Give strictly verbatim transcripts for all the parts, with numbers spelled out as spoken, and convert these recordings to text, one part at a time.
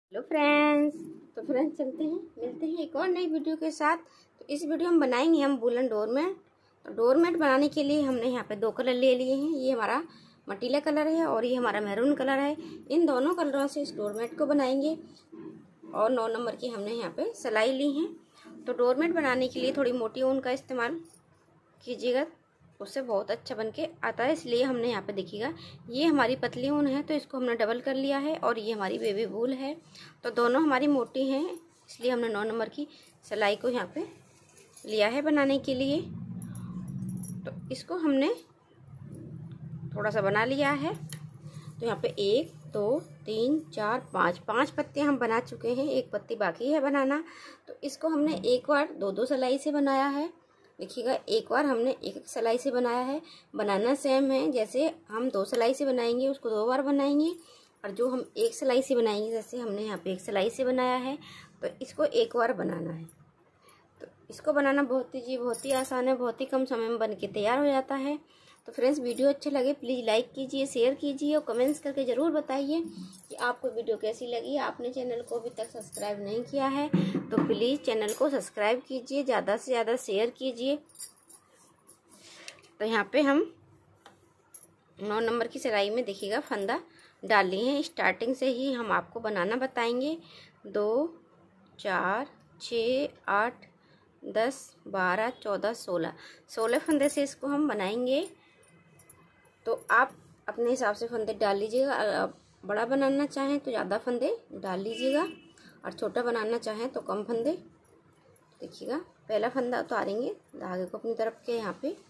Hello friends. तो friends चलते हैं मिलते हैं एक और नई वीडियो के साथ। तो इस वीडियो में बनाएंगे हम वूलन डोरमेट। तो डोरमेट बनाने के लिए हमने यहाँ पे दो कलर ले लिए हैं। ये हमारा मटीला कलर है और ये हमारा मैरून कलर है। इन दोनों कलरों से इस डोरमेट को बनाएंगे और नौ नंबर की हमने यहाँ पे सिलाई ली है। तो डोरमेट बनाने के लिए थोड़ी मोटी ऊन का इस्तेमाल कीजिएगा, उससे बहुत अच्छा बनके आता है। इसलिए हमने यहाँ पे देखिएगा ये हमारी पतली ऊन है तो इसको हमने डबल कर लिया है और ये हमारी बेबी वूल है। तो दोनों हमारी मोटी हैं इसलिए हमने नौ नंबर की सिलाई को यहाँ पे लिया है बनाने के लिए। तो इसको हमने थोड़ा सा बना लिया है। तो यहाँ पे एक दो तीन चार पाँच पाँच पत्ते हम बना चुके हैं, एक पत्ती बाकी है बनाना। तो इसको हमने एक बार दो दो सिलाई से बनाया है। देखिएगा एक बार हमने एक एक सिलाई से बनाया है। बनाना सेम है, जैसे हम दो सिलाई से बनाएंगे उसको दो बार बनाएंगे, और जो हम एक सिलाई से बनाएंगे जैसे हमने यहाँ पे एक सिलाई से बनाया है तो इसको एक बार बनाना है। तो इसको बनाना बहुत ही जी बहुत ही आसान है, बहुत ही कम समय में बन के तैयार हो जाता है। तो फ्रेंड्स वीडियो अच्छे लगे प्लीज़ लाइक कीजिए, शेयर कीजिए और कमेंट्स करके ज़रूर बताइए कि आपको वीडियो कैसी लगी। आपने चैनल को अभी तक सब्सक्राइब नहीं किया है तो प्लीज़ चैनल को सब्सक्राइब कीजिए, ज़्यादा से ज़्यादा शेयर कीजिए। तो यहाँ पे हम नौ नंबर की सिलाई में देखिएगा फंदा डाल लिए हैं। स्टार्टिंग से ही हम आपको बनाना बताएंगे। दो चार छः आठ दस बारह चौदह सोलह सोलह फंदे से इसको हम बनाएंगे। तो आप अपने हिसाब से फंदे डाल लीजिएगा। बड़ा बनाना चाहें तो ज़्यादा फंदे डाल लीजिएगा और छोटा बनाना चाहें तो कम फंदे। देखिएगा पहला फंदा उतारेंगे धागे को अपनी तरफ के यहाँ पे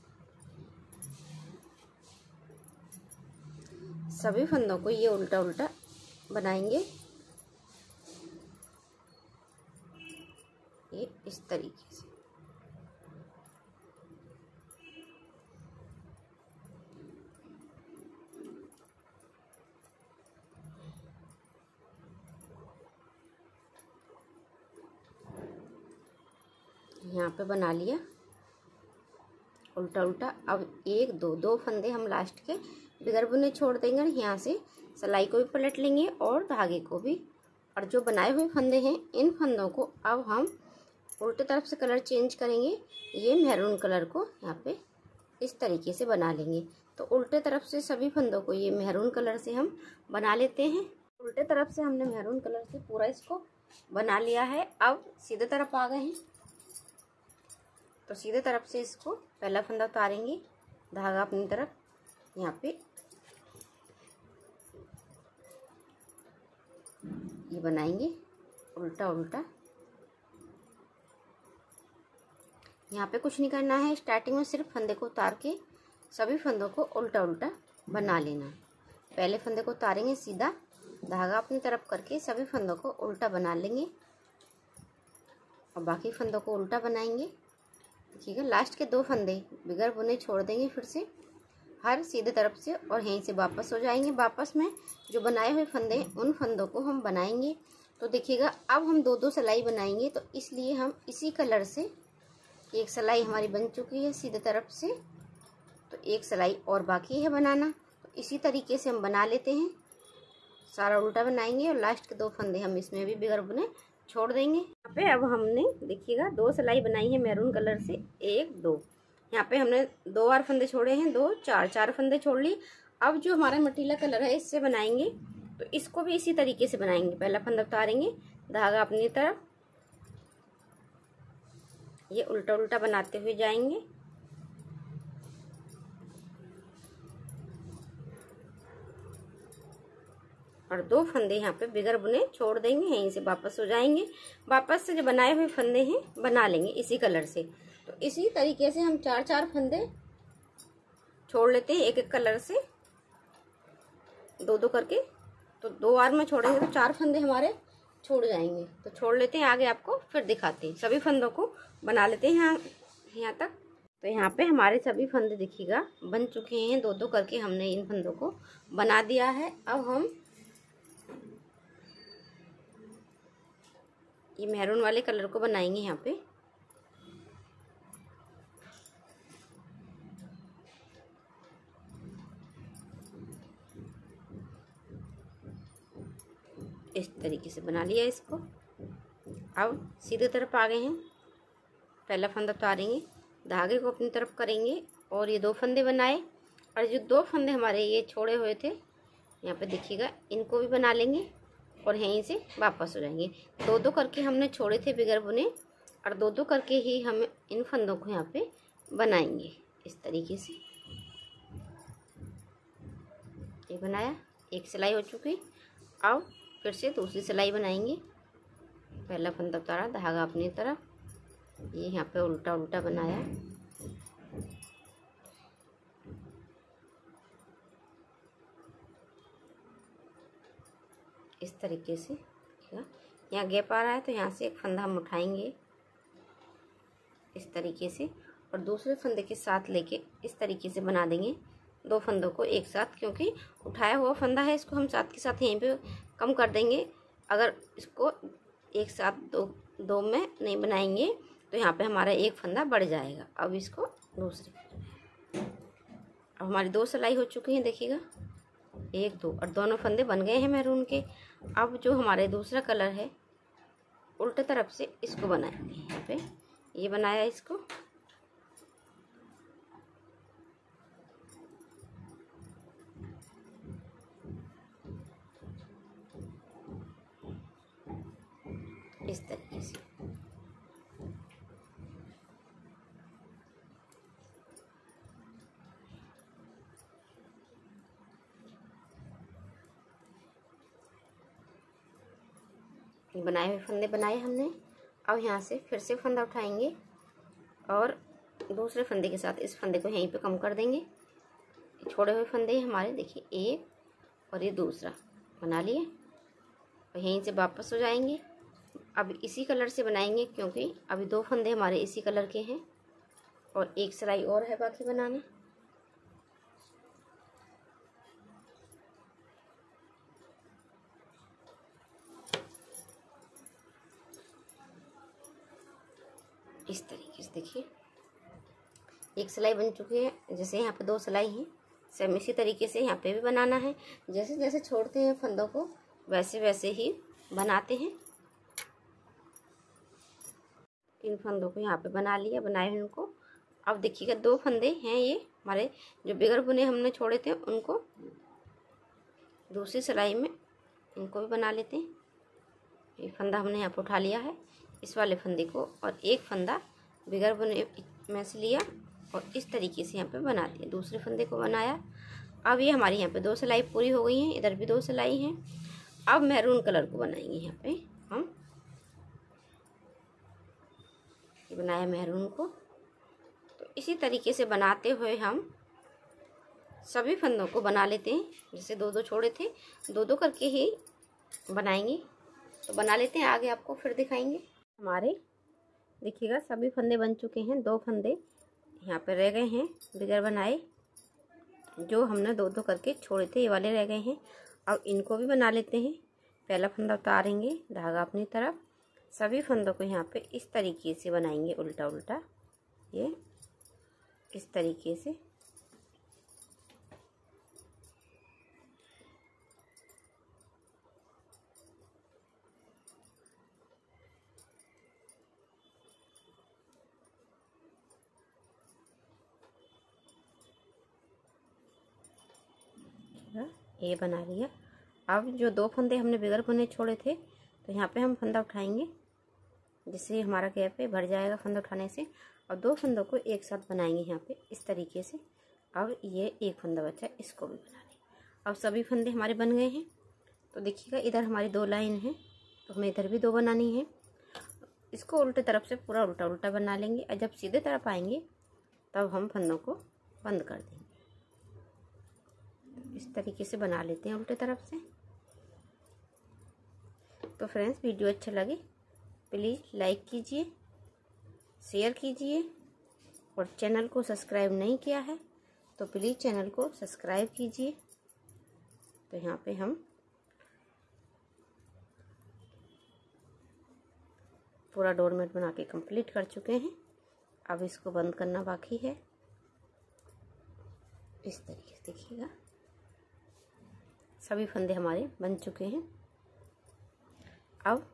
सभी फंदों को ये उल्टा उल्टा बनाएंगे, ये इस तरीके से। यहाँ पे बना लिया उल्टा उल्टा। अब एक दो दो फंदे हम लास्ट के बिगर बुने छोड़ देंगे और यहाँ से सिलाई को भी पलट लेंगे और धागे को भी। और जो बनाए हुए फंदे हैं इन फंदों को अब हम उल्टे तरफ से कलर चेंज करेंगे। ये मैरून कलर को यहाँ पे इस तरीके से बना लेंगे। तो उल्टे तरफ से सभी फंदों को ये मैरून कलर से हम बना लेते हैं। उल्टे तरफ से हमने मैरून कलर से पूरा इसको बना लिया है। अब सीधे तरफ आ गए हैं तो सीधे तरफ से इसको पहला फंदा उतारेंगे, धागा अपनी तरफ यहाँ पे ये बनाएंगे उल्टा उल्टा। यहाँ पे कुछ नहीं करना है, स्टार्टिंग में सिर्फ फंदे को उतार के सभी फंदों को उल्टा उल्टा बना लेना। पहले फंदे को उतारेंगे सीधा, धागा अपनी तरफ करके सभी फंदों को उल्टा बना लेंगे और बाकी फंदों को उल्टा बनाएंगे। देखिएगा लास्ट के दो फंदे बिगर बुने छोड़ देंगे फिर से हर सीधे तरफ से और यहीं से वापस हो जाएंगे। वापस में जो बनाए हुए फंदे उन फंदों को हम बनाएंगे। तो देखिएगा अब हम दो दो सिलाई बनाएंगे तो इसलिए हम इसी कलर से एक सिलाई हमारी बन चुकी है सीधे तरफ से, तो एक सिलाई और बाकी है बनाना। तो इसी तरीके से हम बना लेते हैं, सारा उल्टा बनाएंगे और लास्ट के दो फंदे हम इसमें भी बिगर बुने छोड़ देंगे। यहाँ पे अब हमने देखिएगा दो सिलाई बनाई है मैरून कलर से, एक दो। यहाँ पे हमने दो बार फंदे छोड़े हैं, दो चार चार फंदे छोड़ लिए। अब जो हमारा मटीला कलर है इससे बनाएंगे तो इसको भी इसी तरीके से बनाएंगे। पहला फंदा उतारेंगे, धागा अपनी तरफ ये उल्टा उल्टा बनाते हुए जाएंगे और दो फंदे यहाँ पे बिगर बुने छोड़ देंगे, यहीं से वापस हो जाएंगे। वापस से जो बनाए हुए फंदे हैं बना लेंगे इसी कलर से। तो इसी तरीके से हम चार चार फंदे छोड़ लेते हैं एक एक कलर से, दो दो करके। तो दो बार में छोड़ेंगे तो चार फंदे हमारे छोड़ जाएंगे। तो छोड़ लेते हैं, आगे आपको फिर दिखाते हैं। सभी फंदों को बना लेते हैं यहाँ यहाँ तक। तो यहाँ पे हमारे सभी फंदे देखिएगा बन चुके हैं, दो दो करके हमने इन फंदों को बना दिया है। अब हम ये मैरून वाले कलर को बनाएंगे यहाँ पे। इस तरीके से बना लिया इसको। अब सीधे तरफ आ गए हैं, पहला फंदा उतारेंगे, धागे को अपनी तरफ करेंगे और ये दो फंदे बनाए। और जो दो फंदे हमारे ये छोड़े हुए थे यहाँ पे देखिएगा, इनको भी बना लेंगे और यहीं से वापस हो जाएंगे। दो दो करके हमने छोड़े थे बगैर बुने, और दो दो करके ही हम इन फंदों को यहाँ पे बनाएंगे इस तरीके से। ये बनाया, एक सिलाई हो चुकी। अब फिर से दूसरी सिलाई बनाएंगे। पहला फंदा उतारा, धागा अपनी तरफ, ये यहाँ पे उल्टा उल्टा बनाया, इस तरीके से। यहाँ गैप आ रहा है तो यहाँ से एक फंदा हम उठाएंगे इस तरीके से, और दूसरे फंदे के साथ लेके इस तरीके से बना देंगे दो फंदों को एक साथ। क्योंकि उठाया हुआ फंदा है, इसको हम साथ के साथ यहीं पे कम कर देंगे। अगर इसको एक साथ दो दो में नहीं बनाएंगे तो यहाँ पे हमारा एक फंदा बढ़ जाएगा। अब इसको दूसरे, अब हमारी दो सिलाई हो चुकी हैं देखिएगा, एक दो, और दोनों फंदे बन गए हैं मैरून के। अब जो हमारे दूसरा कलर है उल्टे तरफ से इसको बनाएंगे। यहाँ पे ये बनाया इसको, इस तरीके से। बनाए हुए फंदे बनाए हमने। अब यहाँ से फिर से फंदा उठाएंगे और दूसरे फंदे के साथ इस फंदे को यहीं पे कम कर देंगे। छोड़े हुए फंदे हमारे देखिए, एक और ये दूसरा बना लिए, और यहीं से वापस हो जाएंगे। अब इसी कलर से बनाएंगे क्योंकि अभी दो फंदे हमारे इसी कलर के हैं और एक सिलाई और है बाकी बनाने। इस तरीके से देखिए, एक सिलाई बन चुकी है। जैसे यहाँ पे दो सिलाई हैं, सेम इसी तरीके से यहाँ पे भी बनाना है। जैसे जैसे छोड़ते हैं फंदों को वैसे वैसे ही बनाते हैं। इन फंदों को यहाँ पे बना लिया, बनाए हैं उनको। अब देखिएगा दो फंदे हैं ये हमारे जो बगैर बुने हमने छोड़े थे, उनको दूसरी सिलाई में इनको भी बना लेते हैं। ये फंदा हमने यहाँ पे उठा लिया है, इस वाले फंदे को, और एक फंदा बगैर बुने में से लिया और इस तरीके से यहाँ पे बना दिया। दूसरे फंदे को बनाया। अब ये हमारी यहाँ पे दो सिलाई पूरी हो गई हैं, इधर भी दो सिलाई हैं। अब मैरून कलर को बनाएंगे। यहाँ पे हम ये बनाया मैरून को, तो इसी तरीके से बनाते हुए हम सभी फंदों को बना लेते हैं। जैसे दो दो छोड़े थे, दो दो करके ही बनाएंगे। तो बना लेते हैं, आगे आपको फिर दिखाएंगे। हमारे देखिएगा सभी फंदे बन चुके हैं। दो फंदे यहाँ पे रह गए हैं बगैर बनाए, जो हमने दो दो करके छोड़े थे, ये वाले रह गए हैं। अब इनको भी बना लेते हैं। पहला फंदा उतारेंगे, धागा अपनी तरफ, सभी फंदों को यहाँ पे इस तरीके से बनाएंगे उल्टा उल्टा, ये इस तरीके से। ये बना लिया। अब जो दो फंदे हमने बगैर बुने छोड़े थे, तो यहाँ पे हम फंदा उठाएंगे, जिससे हमारा गैप पे भर जाएगा फंदा उठाने से, और दो फंदों को एक साथ बनाएंगे यहाँ पे इस तरीके से। अब ये एक फंदा बचा है, इसको भी बना लें। अब सभी फंदे हमारे बन गए हैं। तो देखिएगा इधर हमारी दो लाइन है, तो हमें इधर भी दो बनानी है। इसको उल्टे तरफ से पूरा उल्टा उल्टा बना लेंगे, और जब सीधे तरफ आएंगे तब हम फंदों को बंद कर देंगे। इस तरीके से बना लेते हैं उल्टे तरफ से। तो फ्रेंड्स, वीडियो अच्छा लगे प्लीज़ लाइक कीजिए, शेयर कीजिए, और चैनल को सब्सक्राइब नहीं किया है तो प्लीज़ चैनल को सब्सक्राइब कीजिए। तो यहाँ पे हम पूरा डोरमेट बना के कंप्लीट कर चुके हैं। अब इसको बंद करना बाकी है। इस तरीके से देखिएगा सभी फंदे हमारे बन चुके हैं। अब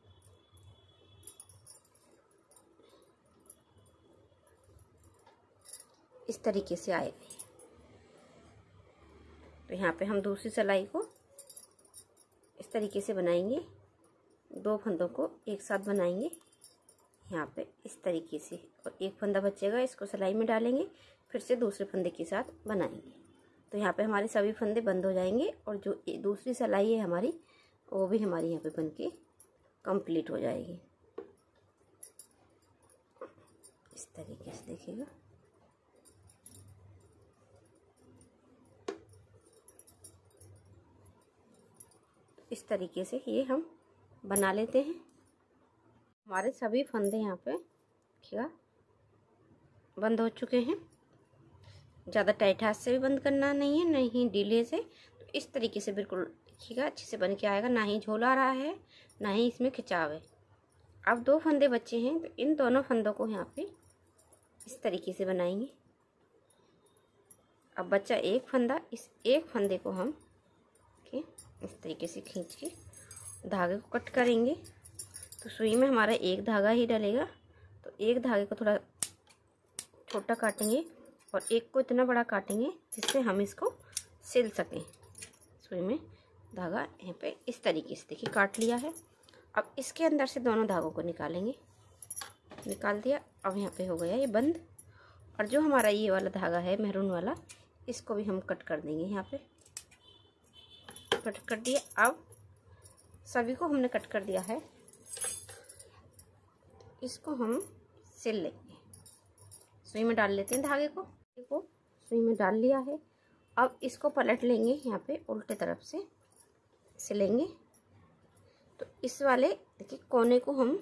इस तरीके से आएगा। तो यहाँ पे हम दूसरी सिलाई को इस तरीके से बनाएंगे, दो फंदों को एक साथ बनाएंगे यहाँ पे इस तरीके से, और एक फंदा बचेगा इसको सिलाई में डालेंगे, फिर से दूसरे फंदे के साथ बनाएंगे। तो यहाँ पे हमारे सभी फंदे बंद हो जाएंगे और जो दूसरी सिलाई है हमारी वो भी हमारी यहाँ पे बन के कंप्लीट हो जाएगी। इस तरीके से देखिएगा। इस तरीके से ये हम बना लेते हैं। हमारे सभी फंदे यहाँ पे देखिएगा बंद हो चुके हैं। ज़्यादा टाइट हाथ से भी बंद करना नहीं है, नहीं ढीले से। तो इस तरीके से बिल्कुल देखिएगा अच्छे से बन के आएगा, ना ही झोला रहा है ना ही इसमें खिंचाव है। अब दो फंदे बचे हैं तो इन दोनों फंदों को यहाँ पे इस तरीके से बनाएंगे। अब बचा एक फंदा, इस एक फंदे को हम के इस तरीके से खींच के धागे को कट करेंगे। तो सुई में हमारा एक धागा ही डलेगा, तो एक धागे को थोड़ा छोटा काटेंगे और एक को इतना बड़ा काटेंगे जिससे हम इसको सिल सकें। सुई में धागा यहाँ पे इस तरीके से देखिए काट लिया है। अब इसके अंदर से दोनों धागों को निकालेंगे, निकाल दिया। अब यहाँ पे हो गया ये बंद। और जो हमारा ये वाला धागा है मैरून वाला, इसको भी हम कट कर देंगे। यहाँ पे कट कर दिया। अब सभी को हमने कट कर दिया है, इसको हम सिल लेंगे। सुई में डाल लेते हैं धागे को, को सुई में डाल लिया है। अब इसको पलट लेंगे, यहाँ पे उल्टे तरफ से सिलेंगे। तो इस वाले देखिए कोने को हम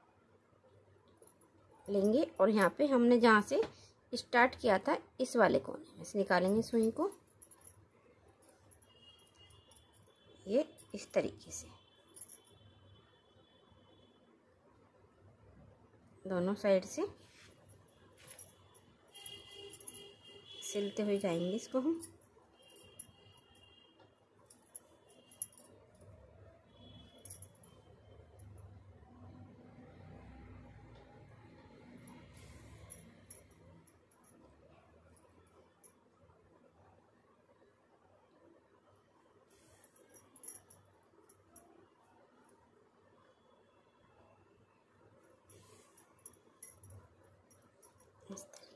लेंगे और यहाँ पे हमने जहाँ से स्टार्ट किया था इस वाले कोने में से निकालेंगे सुई को, ये इस तरीके से दोनों साइड से सिलते हुए जाएंगे इसको हम। इस तरीके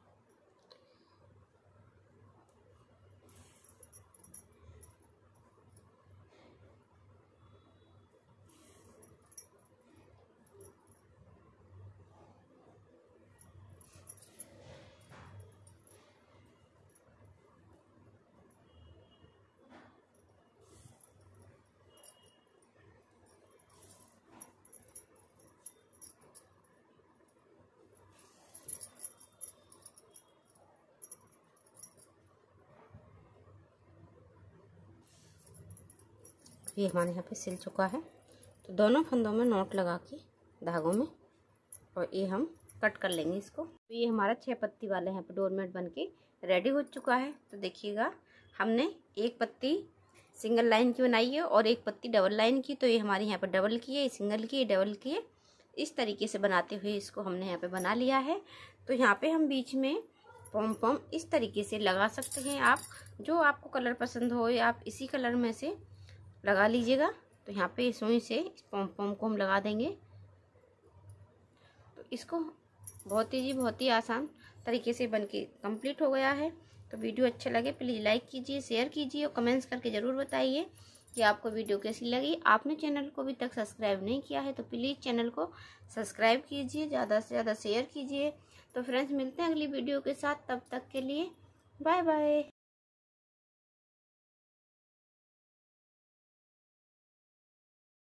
ये हमारे यहाँ पे सिल चुका है। तो दोनों फंदों में नोट लगा के धागों में, और ये हम कट कर लेंगे इसको। तो ये हमारा छह पत्ती वाला यहाँ पे डोरमेट बन के रेडी हो चुका है। तो देखिएगा हमने एक पत्ती सिंगल लाइन की बनाई है और एक पत्ती डबल लाइन की। तो ये हमारे यहाँ पे डबल की है, सिंगल की है, डबल की है। इस तरीके से बनाते हुए इसको हमने यहाँ पे बना लिया है। तो यहाँ पे हम बीच में पॉम पॉम इस तरीके से लगा सकते हैं। आप जो आपको कलर पसंद हो या आप इसी कलर में से लगा लीजिएगा। तो यहाँ पे सुई से इस पॉम पॉम को हम लगा देंगे। तो इसको बहुत ही बहुत ही आसान तरीके से बनके कंप्लीट हो गया है। तो वीडियो अच्छा लगे प्लीज़ लाइक कीजिए, शेयर कीजिए और कमेंट्स करके ज़रूर बताइए कि आपको वीडियो कैसी लगी। आपने चैनल को अभी तक सब्सक्राइब नहीं किया है तो प्लीज़ चैनल को सब्सक्राइब कीजिए, ज़्यादा से ज़्यादा शेयर कीजिए। तो फ्रेंड्स मिलते हैं अगली वीडियो के साथ, तब तक के लिए बाय बाय।